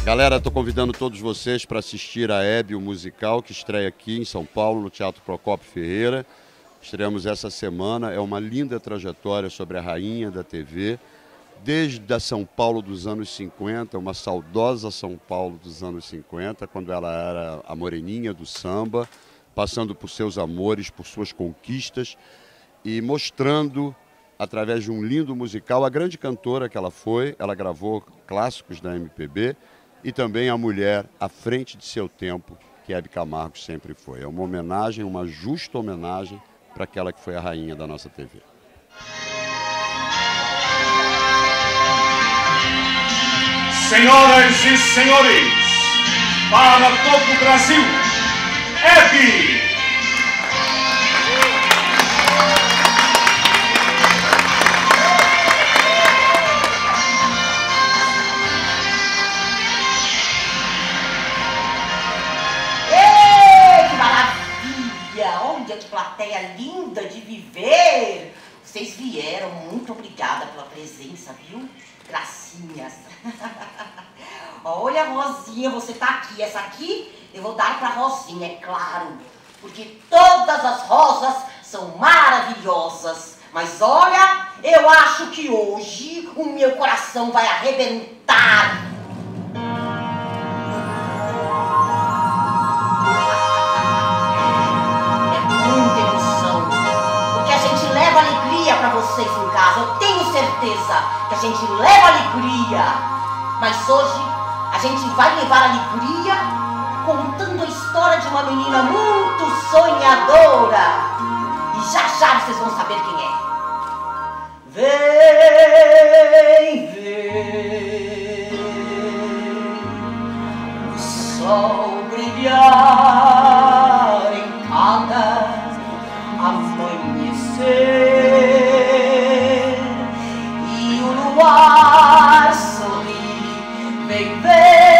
Galera, estou convidando todos vocês para assistir a Hebe, o musical, que estreia aqui em São Paulo, no Teatro Procópio Ferreira. Estreamos essa semana. É uma linda trajetória sobre a rainha da TV, desde a São Paulo dos anos 50, uma saudosa São Paulo dos anos 50, quando ela era a moreninha do samba, passando por seus amores, por suas conquistas e mostrando, através de um lindo musical, a grande cantora que ela foi. Ela gravou clássicos da MPB e também a mulher à frente de seu tempo, que Hebe Camargo sempre foi. É uma homenagem, uma justa homenagem para aquela que foi a rainha da nossa TV. Senhoras e senhores, para todo o Brasil, Hebe! Olha que plateia linda de viver! Vocês vieram, muito obrigada pela presença, viu? Gracinhas! Olha, Rosinha, você tá aqui. Essa aqui eu vou dar pra Rosinha, é claro. Porque todas as rosas são maravilhosas. Mas olha, eu acho que hoje o meu coração vai arrebentar. Para vocês em casa, eu tenho certeza que a gente leva alegria, mas hoje a gente vai levar alegria contando a história de uma menina muito sonhadora, e já já vocês vão saber quem é. Vem ver o sol brilhar em cada amanhecer. O ar sorri, vem ver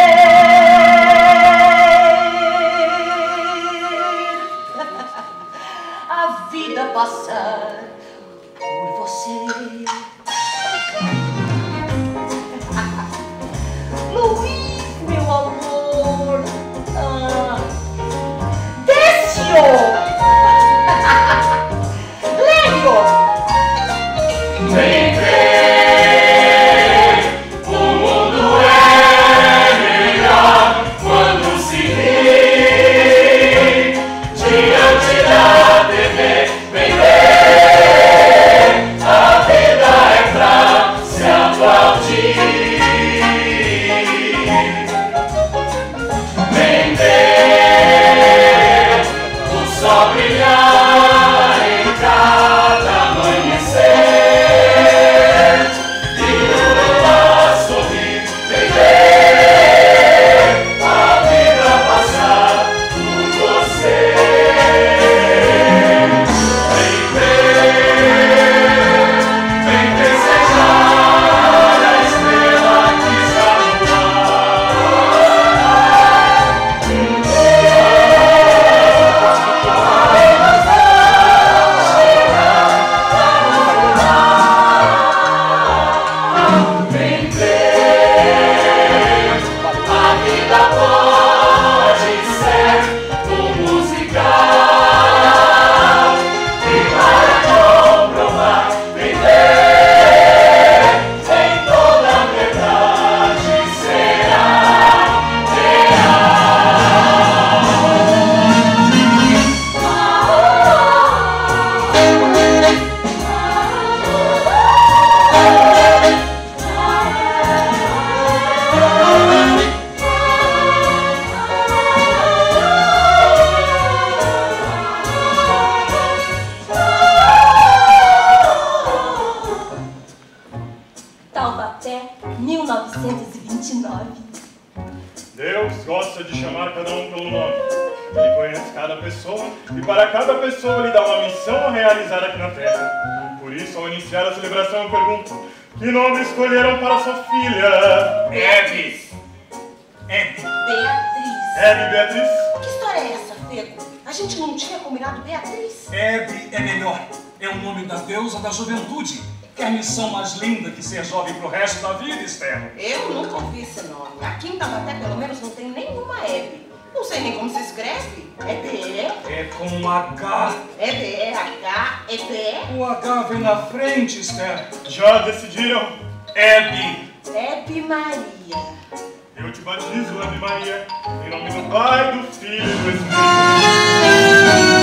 a vida passar por você. Luiz, meu amor, Décio, Lélio, vem ver. Taubaté, 1929. Deus gosta de chamar cada um pelo nome. Ele conhece cada pessoa e para cada pessoa ele dá uma missão a realizar aqui na Terra. Por isso, ao iniciar a celebração, eu pergunto: que nome escolheram para sua filha? Hebe. Beatriz. Hebe Beatriz? Que história é essa, Fego? A gente não tinha combinado Beatriz? Hebe é melhor. É o nome da deusa da juventude. Que missão mais linda que ser jovem pro resto da vida, Esther. Eu nunca ouvi esse nome. Aqui em Taubaté, pelo menos, não tem nenhuma Hebe. Não sei nem como se escreve. É D-E? É com H. É D-E-H? É D-E? O H vem na frente, Esther. Já decidiram? Hebe. Hebe Maria. Eu te batizo, Hebe Maria, em nome do Pai, do Filho e do Espírito.